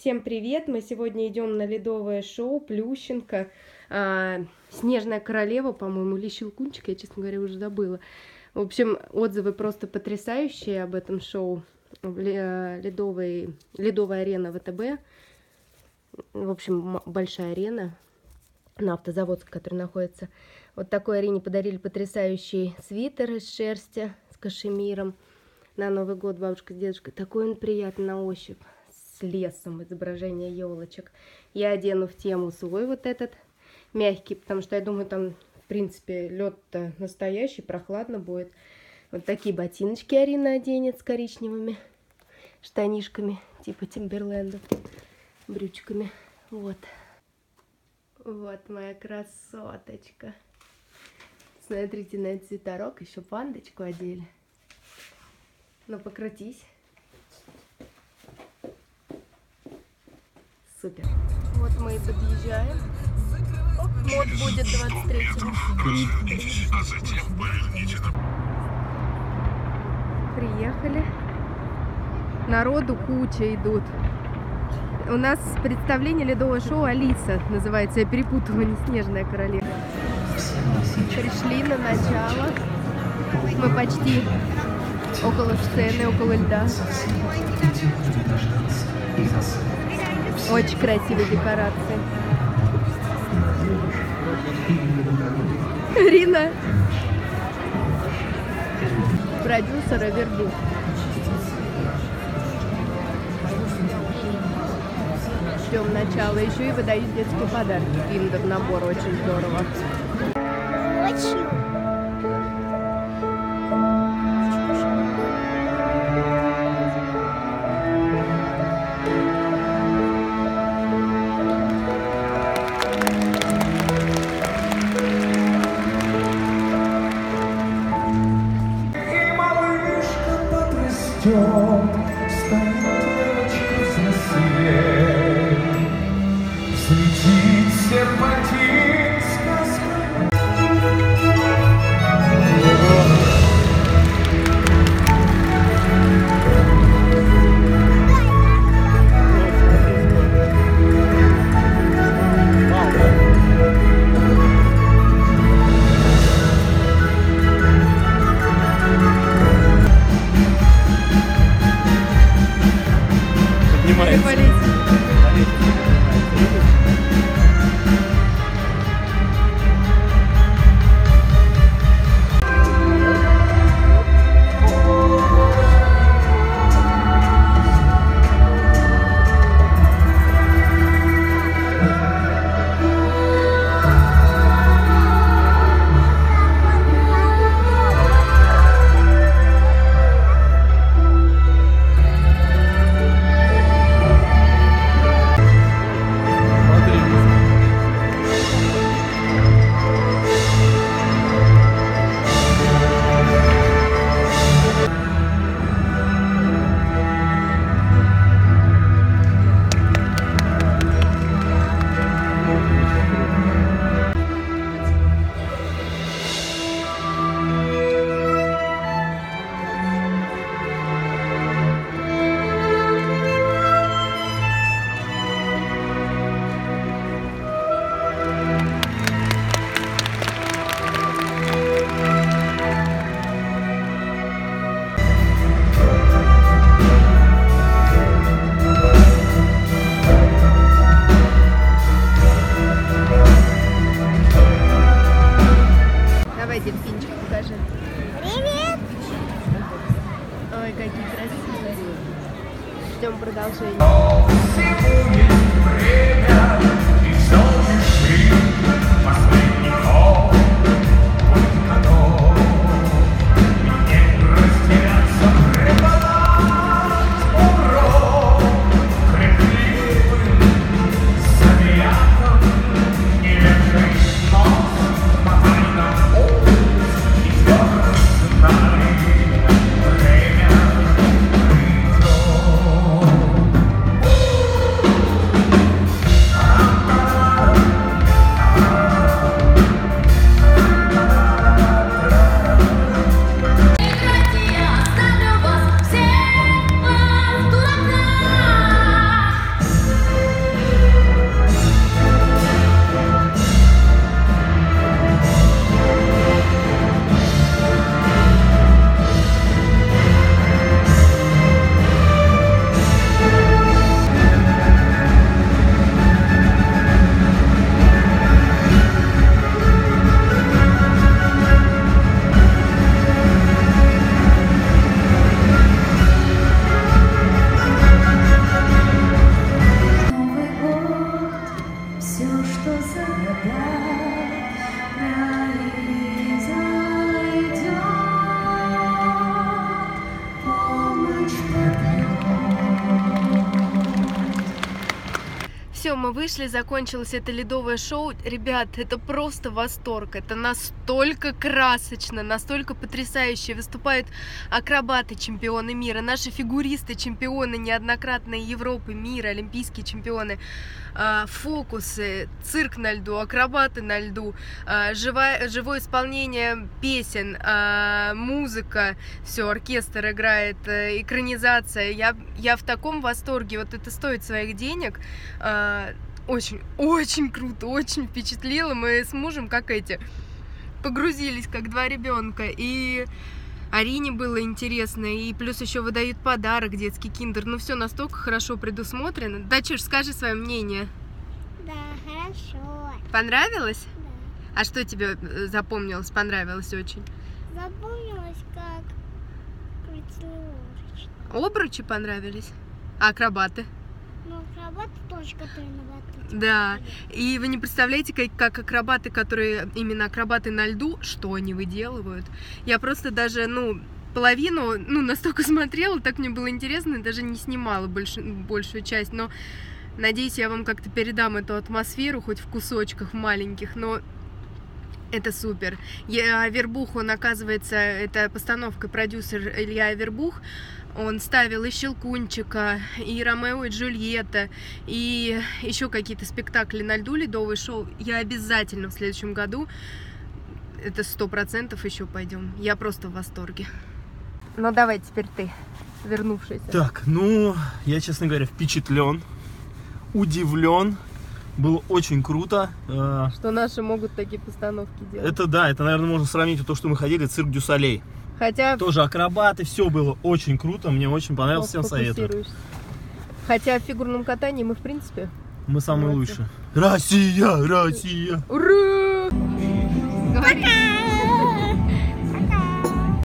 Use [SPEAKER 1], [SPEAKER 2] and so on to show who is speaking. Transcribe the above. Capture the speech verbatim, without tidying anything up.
[SPEAKER 1] Всем привет! Мы сегодня идем на ледовое шоу Плющенко. А, Снежная королева, по-моему, или Щелкунчик, я, честно говоря, уже забыла. В общем, отзывы просто потрясающие об этом шоу. Ледовый, ледовая арена ВТБ. В общем, большая арена на Автозаводской, которая находится. Вот такой арене подарили потрясающий свитер из шерсти с кашемиром. На Новый год бабушка с дедушкой. Такой он приятный на ощупь. С лесом, изображение елочек. Я одену в тему свой вот этот мягкий, потому что я думаю, там, в принципе, лед-то настоящий, прохладно будет. Вот такие ботиночки Арина оденет с коричневыми штанишками, типа Тимберлендов, брючками. Вот. Вот моя красоточка. Смотрите на этот цветорог, еще пандочку одели. Ну, покрутись. Супер. Вот мы и подъезжаем. Оп, мод будет двадцать третьего. Приехали. Народу куча идут. У нас представление ледового шоу Алиса называется. Я перепутала, не Снежная королева. Пришли на начало. Мы почти около сцены, около льда. Очень красивые декорации. Рина. Продюсера Вербу. Ждем начала. Еще и выдают детские подарки. Киндер набор. Очень здорово. Очень.
[SPEAKER 2] Станет девочка взрослей, светит серпантин сказка.
[SPEAKER 1] Дельфинчик покажи.
[SPEAKER 3] Привет!
[SPEAKER 1] Ой, какие красивые. Ждем продолжения.
[SPEAKER 2] Время
[SPEAKER 1] все, мы вышли, закончилось это ледовое шоу. Ребят, это просто восторг. Это настолько красочно, настолько потрясающе. Выступают акробаты, чемпионы мира, наши фигуристы, чемпионы неоднократной Европы, мира, олимпийские чемпионы. Фокусы, цирк на льду, акробаты на льду, живое, живое исполнение песен, музыка, все, оркестр играет, экранизация. Я, я в таком восторге, вот это стоит своих денег. Очень, очень круто, очень впечатлило. Мы с мужем, как эти, погрузились, как два ребенка. И Арине было интересно, и плюс еще выдают подарок, детский киндер. Ну, все настолько хорошо предусмотрено. Дачуш, скажи свое мнение.
[SPEAKER 3] Да, хорошо.
[SPEAKER 1] Понравилось?
[SPEAKER 3] Да.
[SPEAKER 1] А что тебе запомнилось, понравилось очень?
[SPEAKER 3] Запомнилось, как крутили лодочку.
[SPEAKER 1] Обручи понравились? А акробаты?
[SPEAKER 3] Ну, акробаты тоже, которые на батуте.
[SPEAKER 1] Да. И вы не представляете, как, как акробаты, которые именно акробаты на льду, что они выделывают. Я просто даже, ну, половину, ну, настолько смотрела, так мне было интересно, даже не снимала больш, большую часть. Но надеюсь, я вам как-то передам эту атмосферу, хоть в кусочках маленьких, но это супер. Я, Авербух, он, оказывается, это постановка, продюсер Илья Авербух. Он ставил и Щелкунчика, и Ромео и Джульетта, и еще какие-то спектакли на льду, ледовое шоу. Я обязательно в следующем году, это сто процентов еще пойдем. Я просто в восторге. Ну давай теперь ты, вернувшийся.
[SPEAKER 4] Так, ну, я, честно говоря, впечатлен, удивлен. Было очень круто.
[SPEAKER 1] Что наши могут такие постановки делать.
[SPEAKER 4] Это да, это, наверное, можно сравнить with то, что мы ходили, цирк Дю Солей.
[SPEAKER 1] Хотя...
[SPEAKER 4] Тоже акробаты, все было очень круто, мне очень понравилось, всем советую.
[SPEAKER 1] Хотя в фигурном катании мы, в принципе...
[SPEAKER 4] Мы самые лучшие. Россия, Россия!
[SPEAKER 1] Ура! Говори.